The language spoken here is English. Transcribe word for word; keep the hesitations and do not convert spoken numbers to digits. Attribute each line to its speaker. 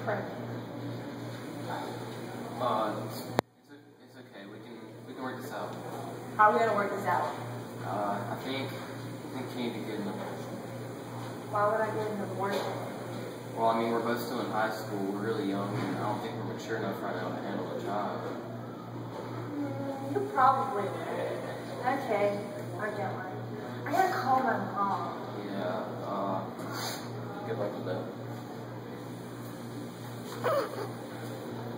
Speaker 1: pregnant.
Speaker 2: Uh, it's, it's okay. We can we can work this out.
Speaker 1: How are we gonna work this out?
Speaker 2: Uh, I think I think you need to get an abortion.
Speaker 1: Why would I get an abortion?
Speaker 2: Well, I mean, we're both still in high school. We're really young, and I don't think we're mature enough right now to handle a child.
Speaker 1: Mm, you probably would. Okay, I get one. I gotta call my mom.
Speaker 2: Yeah. Uh, good luck with that.